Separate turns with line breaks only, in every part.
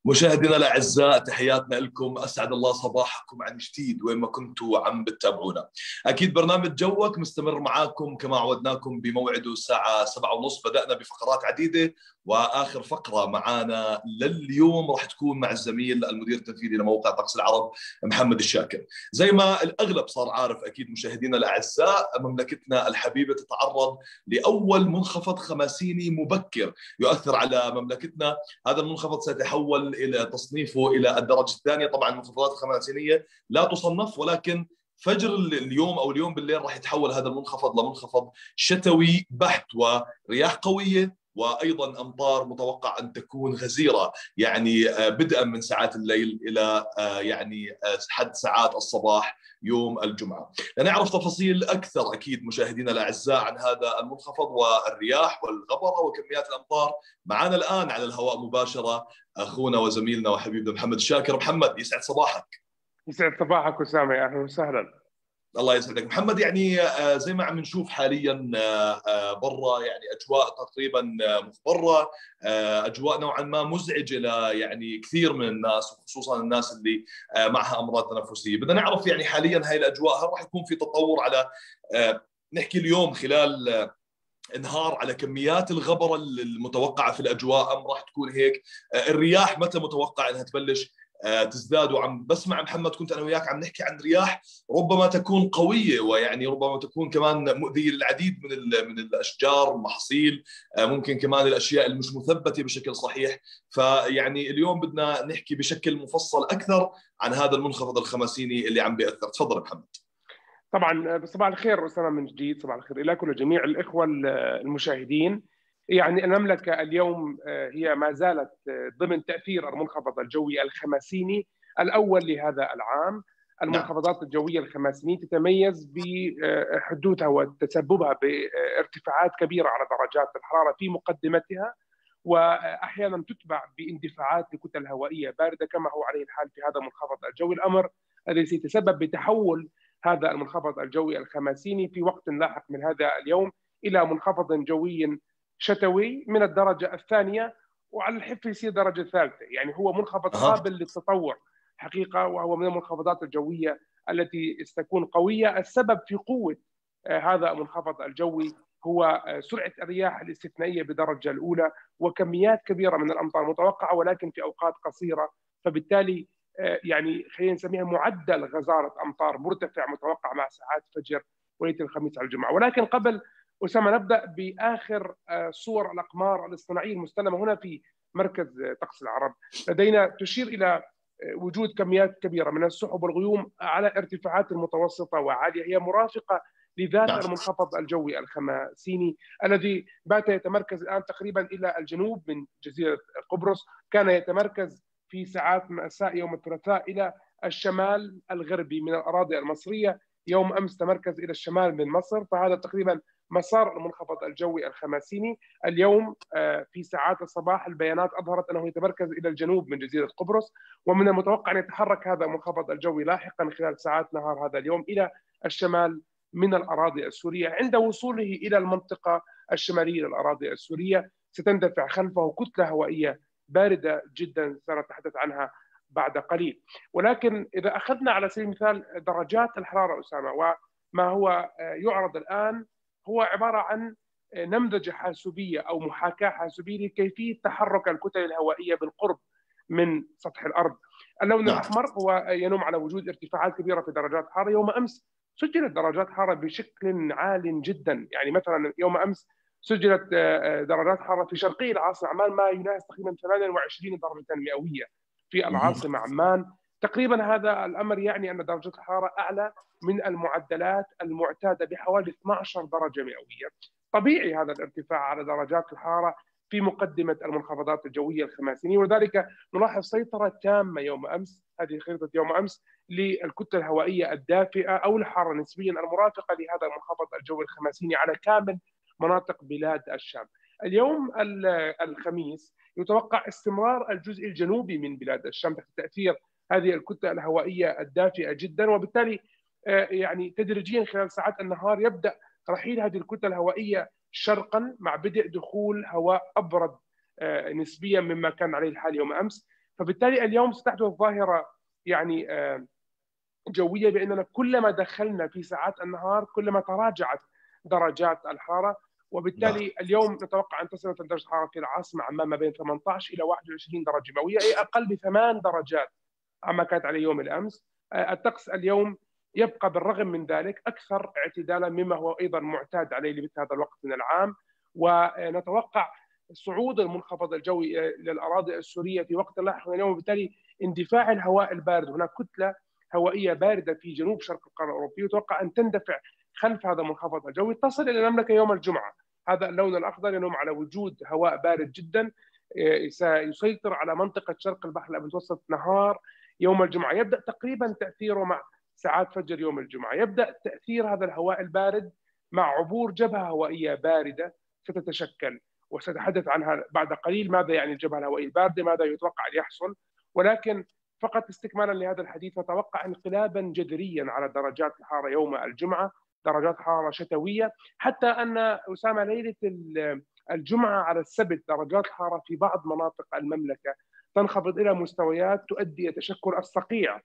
مشاهدينا الأعزاء، تحياتنا لكم. أسعد الله صباحكم عن جديد وين ما كنتوا عم بتتابعونا. أكيد برنامج جوك مستمر معاكم كما عودناكم بموعده الساعة 7:30. بدأنا بفقرات عديدة، وآخر فقرة معانا لليوم راح تكون مع الزميل المدير التنفيذي لموقع طقس العرب محمد الشاكر. زي ما الأغلب صار عارف أكيد مشاهدينا الأعزاء، مملكتنا الحبيبة تتعرض لأول منخفض خماسيني مبكر يؤثر على مملكتنا. هذا المنخفض سيتحول الى تصنيفه الى الدرجه الثانيه. طبعا المنخفضات الخماسينيه لا تصنف، ولكن فجر اليوم او اليوم بالليل راح يتحول هذا المنخفض لمنخفض شتوي بحت، ورياح قويه وايضا امطار متوقع ان تكون غزيره، يعني بدءا من ساعات الليل الى حد ساعات الصباح يوم الجمعه. لنعرف تفاصيل اكثر اكيد مشاهدينا الاعزاء عن هذا المنخفض والرياح والغبره وكميات الامطار، معنا الان على الهواء مباشره اخونا وزميلنا وحبيبنا محمد الشاكر. محمد، يسعد صباحك.
يسعد صباحك أسامة، أهلا وسهلا.
الله يسعدك محمد. يعني زي ما عم نشوف حاليا برا، يعني اجواء تقريبا مخضره، اجواء نوعا ما مزعجه يعني كثير من الناس، وخصوصا الناس اللي معها امراض تنفسيه. بدنا نعرف يعني حاليا هاي الاجواء هل راح يكون في تطور على نحكي اليوم خلال انهار على كميات الغبره المتوقعه في الاجواء، ام راح تكون هيك؟ الرياح متى متوقع انها تبلش تزداد؟ وعم بسمع محمد، كنت انا وياك عم نحكي عن رياح ربما تكون قويه، ويعني ربما تكون كمان مؤذيه للعديد من الاشجار والمحاصيل، ممكن كمان الاشياء اللي مش مثبته بشكل صحيح. فيعني اليوم بدنا نحكي بشكل مفصل اكثر عن هذا المنخفض الخماسيني اللي عم بيأثر. تفضل محمد.
طبعا صباح الخير أسامة من جديد، صباح الخير لك ولجميع الإخوة المشاهدين. يعني المملكة اليوم هي ما زالت ضمن تأثير المنخفض الجوي الخماسيني الأول لهذا العام. المنخفضات الجوية الخماسينية تتميز بحدوثها وتسببها بارتفاعات كبيرة على درجات الحرارة في مقدمتها، وأحيانا تتبع باندفاعات لكتل هوائية باردة كما هو عليه الحال في هذا المنخفض الجوي، الأمر الذي سيتسبب بتحول هذا المنخفض الجوي الخماسيني في وقت لاحق من هذا اليوم إلى منخفض جوي شتوي من الدرجة الثانية، وعلى الحفظ يصير درجة ثالثة. يعني هو منخفض قابل للتطور حقيقة، وهو من المنخفضات الجوية التي ستكون قوية. السبب في قوة هذا المنخفض الجوي هو سرعة الرياح الاستثنائية بدرجة الأولى، وكميات كبيرة من الأمطار متوقعة ولكن في أوقات قصيرة، فبالتالي يعني خلينا نسميها معدل غزارة أمطار مرتفع متوقع مع ساعات فجر وليلة الخميس على الجمعة. ولكن قبل أسامة نبدأ بآخر صور الأقمار الاصطناعية المستلمة هنا في مركز طقس العرب، لدينا تشير إلى وجود كميات كبيرة من السحب والغيوم على ارتفاعات متوسطة وعالية، هي مرافقة لذات المنخفض الجوي الخماسيني الذي بات يتمركز الآن تقريبا إلى الجنوب من جزيرة قبرص. كان يتمركز في ساعات مساء يوم الثلاثاء إلى الشمال الغربي من الأراضي المصرية، يوم أمس تمركز إلى الشمال من مصر، فهذا تقريبا مسار المنخفض الجوي الخماسيني. اليوم في ساعات الصباح البيانات أظهرت أنه يتمركز إلى الجنوب من جزيرة قبرص، ومن المتوقع أن يتحرك هذا المنخفض الجوي لاحقا خلال ساعات نهار هذا اليوم إلى الشمال من الأراضي السورية. عند وصوله إلى المنطقة الشمالية للأراضي السورية ستندفع خلفه كتلة هوائية باردة جدا سنتحدث عنها بعد قليل. ولكن إذا أخذنا على سبيل المثال درجات الحرارة أسامة، وما هو يعرض الآن هو عبارة عن نمذجة حاسوبية أو محاكاة حاسوبية لكيفية تحرك الكتل الهوائية بالقرب من سطح الأرض. اللون الأحمر هو ينم على وجود ارتفاعات كبيرة في درجات الحرارة. يوم أمس سجلت درجات حرارة بشكل عال جدا، يعني مثلا يوم أمس سجلت درجات حرارة في شرقي العاصمة عمان ما يناهز تقريبا 28 درجة مئوية في العاصمة عمان. تقريبا هذا الأمر يعني أن درجة الحرارة أعلى من المعدلات المعتادة بحوالي 12 درجة مئوية. طبيعي هذا الارتفاع على درجات الحرارة في مقدمة المنخفضات الجوية الخماسينية، ولذلك نلاحظ سيطرة تامة يوم أمس، هذه خريطة يوم أمس، للكتلة الهوائية الدافئة أو الحارة نسبيا المرافقة لهذا المنخفض الجوي الخماسيني على كامل مناطق بلاد الشام. اليوم الخميس يتوقع استمرار الجزء الجنوبي من بلاد الشام تحت تأثير هذه الكتلة الهوائية الدافئة جدا، وبالتالي يعني تدريجيا خلال ساعات النهار يبدأ رحيل هذه الكتلة الهوائية شرقا مع بدء دخول هواء أبرد نسبيا مما كان عليه الحال يوم أمس. فبالتالي اليوم ستحدث ظاهرة يعني جوية، بأننا كلما دخلنا في ساعات النهار كلما تراجعت درجات الحرارة، وبالتالي اليوم نتوقع أن تصل درجة الحرارة في العاصمة عمان ما بين 18 إلى 21 درجة مئوية، أي أقل ب8 درجات عما كانت عليه يوم الأمس. الطقس اليوم يبقى بالرغم من ذلك أكثر اعتدالا مما هو أيضا معتاد عليه لمثل هذا الوقت من العام، ونتوقع صعود المنخفض الجوي إلى الأراضي السورية في وقت لاحق من اليوم، وبالتالي اندفاع الهواء البارد. هناك كتلة هوائية باردة في جنوب شرق القارة الأوروبية يتوقع أن تندفع خلف هذا المنخفض الجوي، تصل إلى المملكة يوم الجمعة. هذا اللون الأخضر ينم على وجود هواء بارد جدا سيسيطر على منطقة شرق البحر المتوسط نهار يوم الجمعة. يبدأ تقريبا تأثيره مع ساعات فجر يوم الجمعة. يبدأ تأثير هذا الهواء البارد مع عبور جبهة هوائية باردة ستتشكل، وسأتحدث عنها بعد قليل. ماذا يعني الجبهة الهوائية الباردة؟ ماذا يتوقع أن يحصل؟ ولكن فقط استكمالا لهذا الحديث، نتوقع انقلابا جذريا على درجات الحرارة يوم الجمعة، درجات حرارة شتوية، حتى أن أسامة ليلة الجمعة على السبت درجات الحرارة في بعض مناطق المملكة تنخفض إلى مستويات تؤدي إلى تشكل الصقيع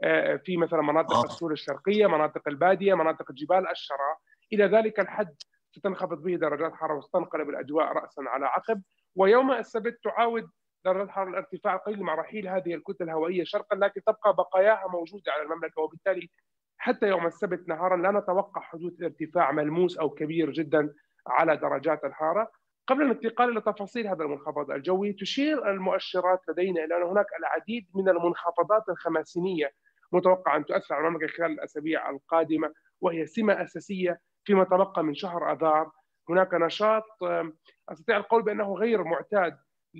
في مثلا مناطق السور الشرقية، مناطق البادية، مناطق جبال الشراء. إلى ذلك الحد ستنخفض به درجات الحرارة وستنقلب الأجواء رأسا على عقب. ويوم السبت تعاود درجة الحرارة الارتفاع القليل مع رحيل هذه الكتل الهوائية شرقا، لكن تبقى بقاياها موجودة على المملكة، وبالتالي حتى يوم السبت نهارا لا نتوقع حدوث ارتفاع ملموس أو كبير جدا على درجات الحرارة. قبل الانتقال إلى تفاصيل هذا المنخفض الجوي، تشير المؤشرات لدينا إلى أن هناك العديد من المنخفضات الخماسينية متوقع أن تؤثر على المملكة خلال الأسابيع القادمة، وهي سمة أساسية فيما تبقى من شهر آذار. هناك نشاط أستطيع القول بأنه غير معتاد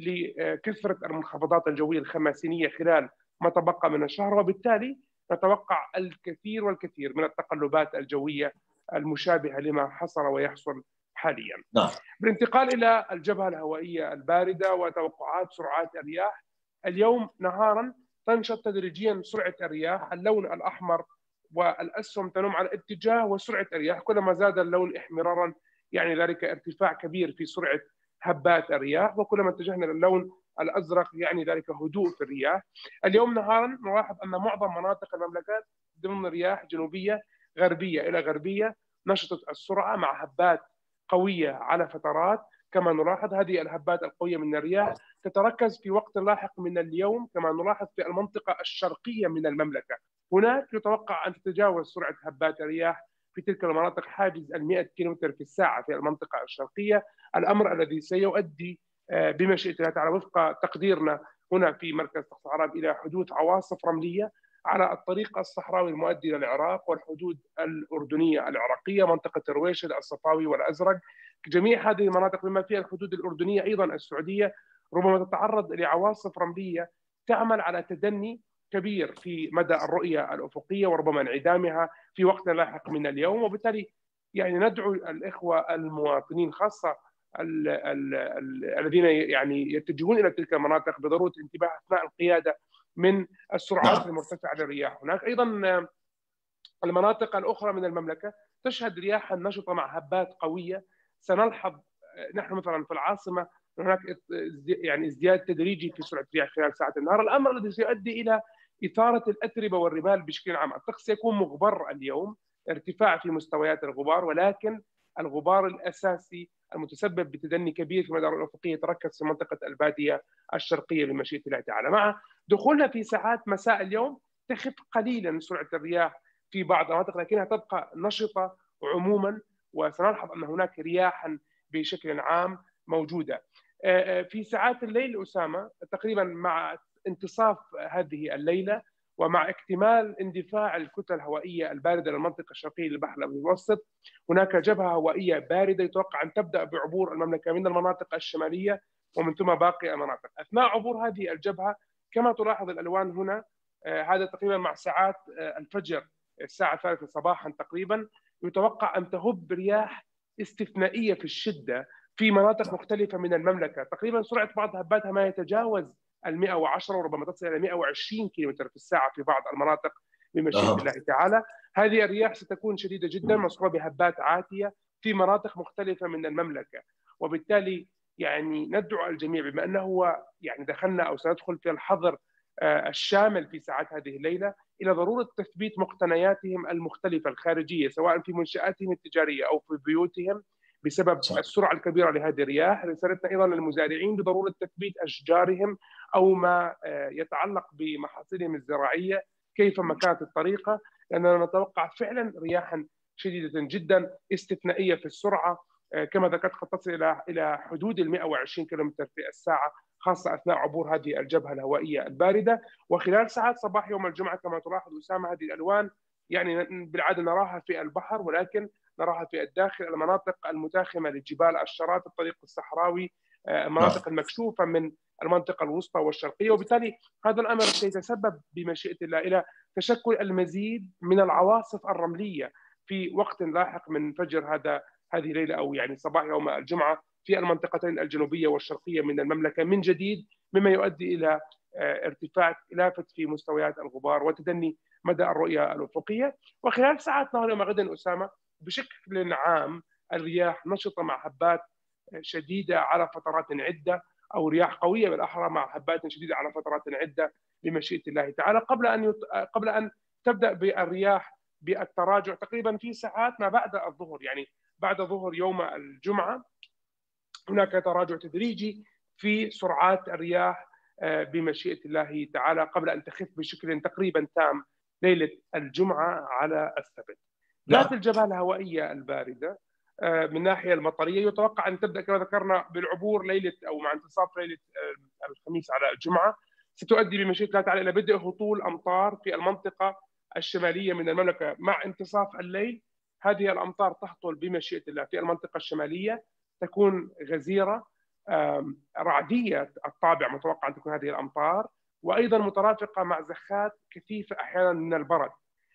لكثرة المنخفضات الجوية الخماسينية خلال ما تبقى من الشهر، وبالتالي نتوقع الكثير والكثير من التقلبات الجوية المشابهة لما حصل ويحصل حاليا. بالانتقال إلى الجبهة الهوائية الباردة وتوقعات سرعات الرياح، اليوم نهارا تنشط تدريجيا سرعة الرياح. اللون الأحمر والأسهم تنم على اتجاه وسرعة الرياح، كلما زاد اللون احمرارا يعني ذلك ارتفاع كبير في سرعة هبات الرياح، وكلما اتجهنا للون الأزرق يعني ذلك هدوء في الرياح. اليوم نهارا نلاحظ أن معظم مناطق المملكات ضمن رياح جنوبية غربية إلى غربية نشطت السرعة مع هبات قوية على فترات. كما نلاحظ هذه الهبات القوية من الرياح تتركز في وقت لاحق من اليوم، كما نلاحظ في المنطقة الشرقية من المملكة. هناك يتوقع أن تتجاوز سرعة هبات الرياح في تلك المناطق حاجز 100 كيلومتر في الساعة في المنطقة الشرقية، الأمر الذي سيؤدي بمشيئة الله تعالى وفق تقديرنا هنا في مركز تخصص العرب إلى حدوث عواصف رملية على الطريق الصحراوي المؤدي إلى العراق والحدود الأردنية العراقية، منطقة رويشد الصفاوي والأزرق. جميع هذه المناطق بما فيها الحدود الأردنية أيضا السعودية ربما تتعرض لعواصف رملية تعمل على تدني كبير في مدى الرؤية الأفقية وربما انعدامها في وقت لاحق من اليوم. وبالتالي يعني ندعو الإخوة المواطنين خاصة الذين يعني يتجهون إلى تلك المناطق بضرورة الانتباه أثناء القيادة من السرعات المرتفعة للرياح. هناك أيضا المناطق الأخرى من المملكة تشهد رياحا نشطة مع هبات قوية. سنلحظ نحن مثلا في العاصمة هناك يعني ازدياد تدريجي في سرعة الرياح خلال ساعات النهار، الأمر الذي سيؤدي إلى إثارة الأتربة والرمال بشكل عام. الطقس سيكون مغبر اليوم، ارتفاع في مستويات الغبار، ولكن الغبار الأساسي المتسبب بتدني كبير في مدار الأفقية يتركز في منطقة البادية الشرقية بمشيئة الله تعالى. مع دخولنا في ساعات مساء اليوم تخف قليلا سرعة الرياح في بعض المناطق، لكنها تبقى نشطة عموما، وسنلحظ أن هناك رياحا بشكل عام موجودة. في ساعات الليل أسامة تقريبا مع انتصاف هذه الليلة ومع اكتمال اندفاع الكتل الهوائية الباردة للمنطقة الشرقية للبحر المتوسط، هناك جبهة هوائية باردة يتوقع أن تبدأ بعبور المملكة من المناطق الشمالية ومن ثم باقي المناطق. أثناء عبور هذه الجبهة كما تلاحظ الألوان هنا، هذا تقريبا مع ساعات الفجر الساعة 3 صباحا تقريبا، يتوقع أن تهب رياح استثنائية في الشدة في مناطق مختلفة من المملكة. تقريبا سرعة بعض هباتها ما يتجاوز 110 وربما تصل إلى 120 كيلومتر في الساعة في بعض المناطق بمشيئة الله تعالى. هذه الرياح ستكون شديدة جدا مصحوبة بهبات عاتية في مناطق مختلفة من المملكة، وبالتالي يعني ندعو الجميع، بما أنه هو يعني دخلنا أو سندخل في الحظر الشامل في ساعات هذه الليلة، إلى ضرورة تثبيت مقتنياتهم المختلفة الخارجية سواء في منشآتهم التجارية أو في بيوتهم بسبب
صح.
السرعة الكبيرة لهذه الرياح. رسالتنا أيضا للمزارعين بضرورة تثبيت أشجارهم أو ما يتعلق بمحاصيلهم الزراعية كيفما كانت الطريقة، لأننا نتوقع فعلا رياحا شديدة جدا استثنائية في السرعة، كما ذكرت قد تصل إلى حدود 120 كيلومتر في الساعة، خاصة أثناء عبور هذه الجبهة الهوائية الباردة. وخلال ساعات صباح يوم الجمعة كما تلاحظ أسامة، هذه الألوان يعني بالعادة نراها في البحر، ولكن نراها في الداخل، المناطق المتاخمة للجبال، الشراط، الطريق الصحراوي، المناطق المكشوفة من المنطقة الوسطى والشرقية. وبالتالي هذا الأمر سيتسبب بمشيئة الله إلى تشكل المزيد من العواصف الرملية في وقت لاحق من فجر هذه الليلة أو يعني صباح يوم الجمعة في المنطقتين الجنوبية والشرقية من المملكة من جديد، مما يؤدي إلى ارتفاع لافت في مستويات الغبار وتدني مدى الرؤية الأفقية. وخلال ساعات نهار يوم غد أسامة بشكل عام الرياح نشطة مع هبات شديدة على فترات عدة، أو رياح قوية بالأحرى مع هبات شديدة على فترات عدة بمشيئة الله تعالى، قبل أن تبدأ بالرياح بالتراجع تقريبا في ساعات ما بعد الظهر. يعني بعد ظهر يوم الجمعة هناك تراجع تدريجي في سرعات الرياح بمشيئة الله تعالى، قبل أن تخف بشكل تقريبا تام ليلة الجمعة على السبت. ذات الجبهة الهوائية الباردة من الناحية المطرية يتوقع أن تبدأ كما ذكرنا بالعبور ليلة أو مع انتصاف ليلة الخميس على الجمعة، ستؤدي بمشيئة الله تعالى إلى بدء هطول أمطار في المنطقة الشمالية من المملكة مع انتصاف الليل. هذه الأمطار تهطل بمشيئة الله في المنطقة الشمالية، تكون غزيرة رعدية الطابع، متوقع أن تكون هذه الأمطار، وأيضا مترافقة مع زخات كثيفة أحيانا من البرد.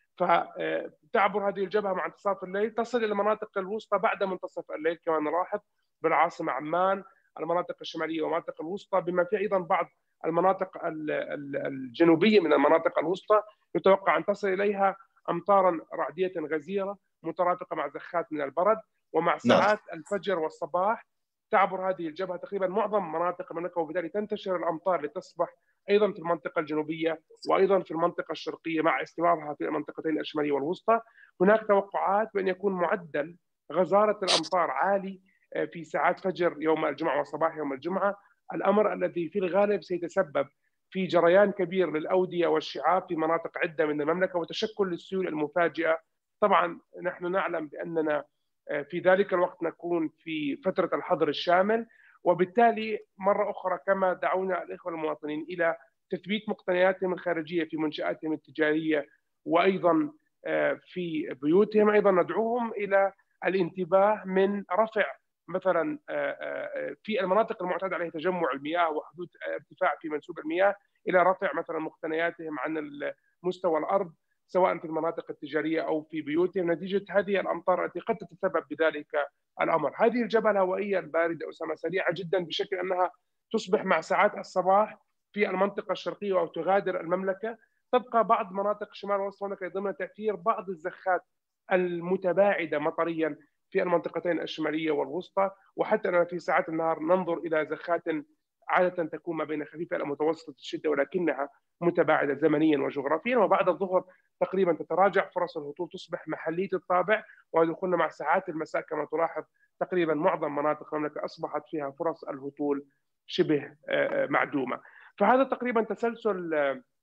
فتعبر هذه الجبهة مع انتصاف الليل، تصل إلى المناطق الوسطى بعد منتصف الليل كما نلاحظ بالعاصمة عمان، المناطق الشمالية والمناطق الوسطى، بما في أيضا بعض المناطق الجنوبية من المناطق الوسطى يتوقع أن تصل إليها أمطارا رعدية غزيرة مترافقة مع زخات من البرد. ومع ساعات الفجر والصباح تعبر هذه الجبهة تقريبا معظم مناطق المملكة، وبالتالي تنتشر الأمطار لتصبح أيضا في المنطقة الجنوبية وأيضا في المنطقة الشرقية مع استمرارها في المنطقتين الشمالية والوسطى. هناك توقعات بأن يكون معدل غزارة الأمطار عالي في ساعات فجر يوم الجمعة وصباح يوم الجمعة، الأمر الذي في الغالب سيتسبب في جريان كبير للأودية والشعاب في مناطق عدة من المملكة وتشكل للسيول المفاجئة. طبعا نحن نعلم بأننا في ذلك الوقت نكون في فترة الحظر الشامل، وبالتالي مرة أخرى كما دعونا الإخوة المواطنين إلى تثبيت مقتنياتهم الخارجية في منشآتهم التجارية وأيضا في بيوتهم، أيضا ندعوهم إلى الانتباه من رفع مثلا في المناطق المعتاد عليها تجمع المياه وحدوث ارتفاع في منسوب المياه، إلى رفع مثلا مقتنياتهم عن مستوى الأرض سواء في المناطق التجارية أو في بيوتهم نتيجة هذه الأمطار التي قد تتسبب بذلك الأمر. هذه الجبهة الهوائية الباردة أسامة سريعة جدا بشكل أنها تصبح مع ساعات الصباح في المنطقة الشرقية أو تغادر المملكة، تبقى بعض مناطق شمال وسط المملكة ضمن تأثير بعض الزخات المتباعدة مطريا في المنطقتين الشمالية والوسطى، وحتى أننا في ساعات النهار ننظر إلى زخات عادة تكون ما بين خفيفة إلى متوسطة الشدة ولكنها متباعدة زمنيا وجغرافيا. وبعد الظهر تقريبا تتراجع فرص الهطول، تصبح محلية الطابع، ودخلنا مع ساعات المساء كما تلاحظ تقريبا معظم مناطق المملكة أصبحت فيها فرص الهطول شبه معدومة. فهذا تقريبا تسلسل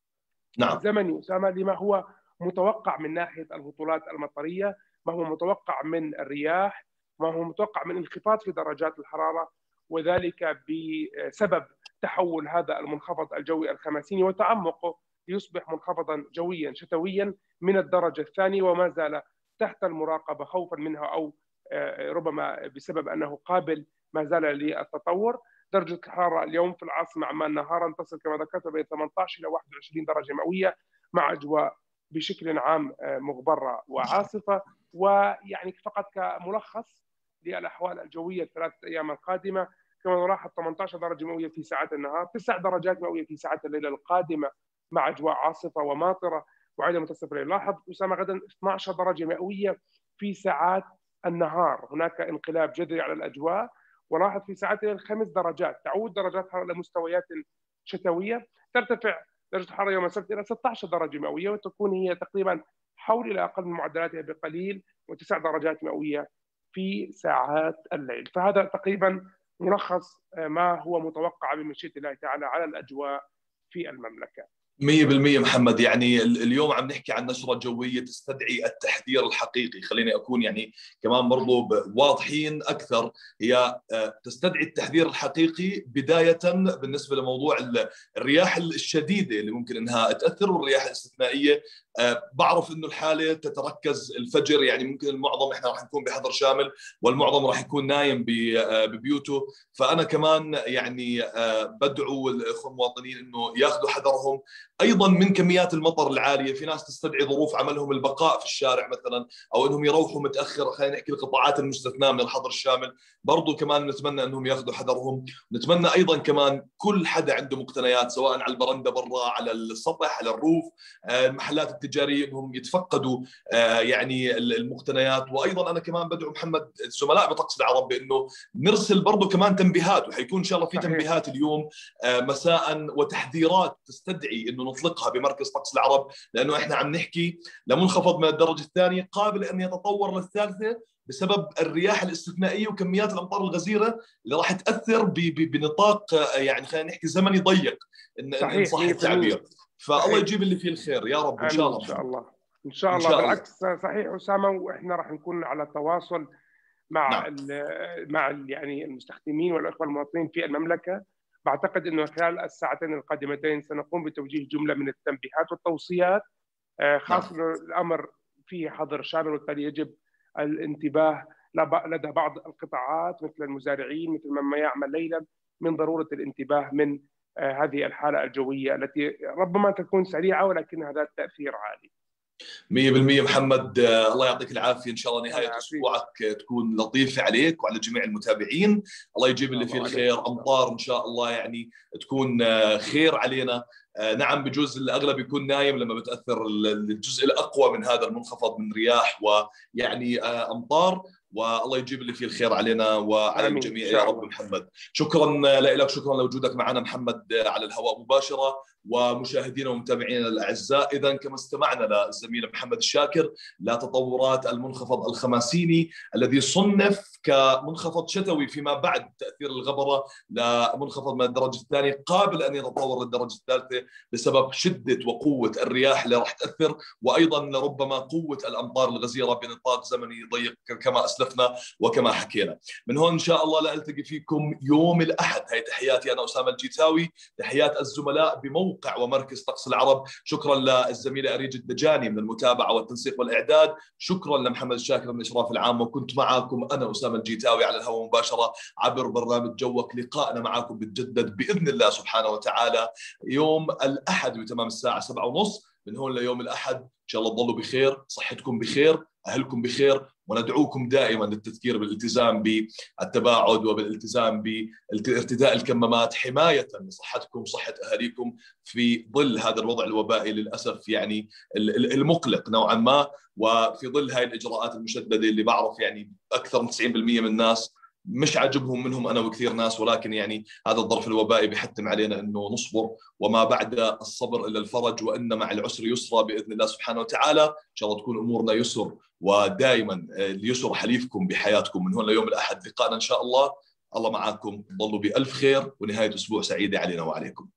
زمني أسامة لما هو متوقع من ناحية الهطولات المطرية، ما هو متوقع من الرياح، ما هو متوقع من انخفاض في درجات الحرارة، وذلك بسبب تحول هذا المنخفض الجوي الخماسيني وتعمقه ليصبح منخفضا جويا شتويا من الدرجة الثانية، وما زال تحت المراقبة خوفا منها أو ربما بسبب أنه قابل ما زال للتطور. درجة الحرارة اليوم في العاصمة عمان نهارا تصل كما ذكرت بين 18 إلى 21 درجة مئوية مع أجواء بشكل عام مغبرة وعاصفة. ويعني فقط كملخص للأحوال الجوية الثلاثة أيام القادمة، كما نلاحظ 18 درجة مئوية في ساعات النهار، 9 درجات مئوية في ساعات الليلة القادمة مع أجواء عاصفة وماطرة وعدم منتصف الليل. لاحظ أسامة غدا 12 درجة مئوية في ساعات النهار، هناك انقلاب جذري على الأجواء. ولاحظ في ساعات الليل 5 درجات، تعود درجات الحراره الى مستويات شتويه، ترتفع درجه الحراره يوم السبت الى 16 درجه مئويه، وتكون هي تقريبا حول الى اقل من معدلاتها بقليل، و9 درجات مئويه في ساعات الليل. فهذا تقريبا ملخص ما هو متوقع بمشيئه الله تعالى على الاجواء في المملكه.
100% محمد، يعني اليوم عم نحكي عن نشرة جوية تستدعي التحذير الحقيقي. خليني أكون يعني كمان برضو واضحين أكثر. هي تستدعي التحذير الحقيقي بداية بالنسبة لموضوع الرياح الشديدة اللي ممكن أنها تأثر، والرياح الاستثنائية. بعرف أنه الحالة تتركز الفجر، يعني ممكن المعظم إحنا راح نكون بحظر شامل والمعظم راح يكون نايم ببيوته. فأنا كمان يعني بدعو الإخوة المواطنين أنه ياخذوا حذرهم ايضا من كميات المطر العاليه. في ناس تستدعي ظروف عملهم البقاء في الشارع مثلا، او انهم يروحوا متاخر. خلينا نحكي القطاعات المستثناه من الحظر الشامل، برضو كمان نتمنى انهم ياخذوا حذرهم. نتمنى ايضا كمان كل حدا عنده مقتنيات، سواء على البرندة برا، على السطح، على الروف، المحلات التجاريه، انهم يتفقدوا يعني المقتنيات. وايضا انا كمان بدعو محمد الزملاء بطقس العرب بانه نرسل برضو كمان تنبيهات، وحيكون ان شاء الله في تنبيهات اليوم مساء وتحذيرات تستدعي انه نطلقها بمركز طقس العرب، لانه احنا عم نحكي لمنخفض من الدرجه الثانيه قابل ان يتطور للثالثه بسبب الرياح الاستثنائيه وكميات الامطار الغزيره اللي راح تاثر بنطاق يعني خلينا نحكي زمني ضيق ان صح التعبير. فالله يجيب اللي فيه الخير يا رب ان شاء الله.
ان شاء الله ان شاء الله. بالعكس صحيح اسامه، واحنا راح نكون على تواصل مع يعني المستخدمين والاخوه المواطنين في المملكه. بعتقد انه خلال الساعتين القادمتين سنقوم بتوجيه جمله من التنبيهات والتوصيات، خاصه الامر فيه حظر شامل، وبالتالي يجب الانتباه لدى بعض القطاعات مثل المزارعين، مثل من يعمل ليلا، من ضروره الانتباه من هذه الحاله الجويه التي ربما تكون سريعه ولكنها ذات تاثير عالي.
100% محمد، الله يعطيك العافيه. ان شاء الله نهايه اسبوعك تكون لطيفه عليك وعلى جميع المتابعين. الله يجيب اللي فيه الخير، امطار ان شاء الله يعني تكون خير علينا. نعم بجوز الاغلب يكون نايم لما بتاثر الجزء الاقوى من هذا المنخفض من رياح ويعني امطار، والله يجيب اللي فيه الخير علينا وعلى الجميع يا رب. محمد شكرا لك، شكرا لوجودك معنا محمد على الهواء مباشرة. ومشاهدينا ومتابعينا الأعزاء، إذا كما استمعنا للزميل محمد الشاكر لتطورات المنخفض الخماسيني الذي صنف كمنخفض شتوي فيما بعد تأثير الغبرة لمنخفض من الدرجة الثانية قابل أن يتطور للدرجة الثالثة بسبب شدة وقوة الرياح اللي راح تأثر، وأيضا ربما قوة الأمطار الغزيرة بنطاق زمني ضيق كما أسلفنا وكما حكينا. من هون إن شاء الله لألتقي فيكم يوم الأحد. هي تحياتي أنا أسامة الجيتاوي، تحيات الزملاء بموقع ومركز طقس العرب. شكرا للزميلة أريج الدجاني من المتابعة والتنسيق والإعداد. شكرا لمحمد الشاكر من الإشراف العام، وكنت معكم أنا أسامة الجيتاوي على الهواء مباشرة عبر برنامج جوك. لقائنا معكم بتجدد بإذن الله سبحانه وتعالى يوم الأحد بتمام الساعة 7:30. من هون ليوم الأحد إن شاء الله تضلوا بخير، صحتكم بخير، أهلكم بخير، وندعوكم دائما للتذكير بالالتزام بالتباعد وبالالتزام بارتداء الكمامات حماية لصحتكم وصحة أهاليكم في ظل هذا الوضع الوبائي للأسف يعني المقلق نوعا ما، وفي ظل هاي الإجراءات المشددة اللي بعرف يعني أكثر من 90% من الناس مش عاجبهم، منهم أنا وكثير ناس، ولكن يعني هذا الظرف الوبائي بيحتم علينا أنه نصبر، وما بعد الصبر إلا الفرج، وإن مع العسر يسرا بإذن الله سبحانه وتعالى. إن شاء الله تكون أمورنا يسر، ودائما اليسر حليفكم بحياتكم. من هون ليوم الأحد لقاءنا إن شاء الله. الله معكم، ضلوا بألف خير ونهاية أسبوع سعيدة علينا وعليكم.